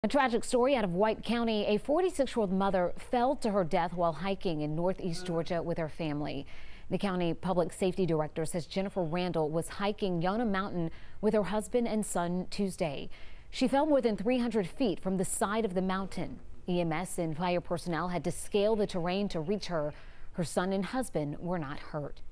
A tragic story out of White County. A 46-year-old mother fell to her death while hiking in northeast Georgia with her family. The county public safety director says Jennifer Randall was hiking Yonah Mountain with her husband and son Tuesday. She fell more than 300 feet from the side of the mountain. EMS and fire personnel had to scale the terrain to reach her. Her son and husband were not hurt.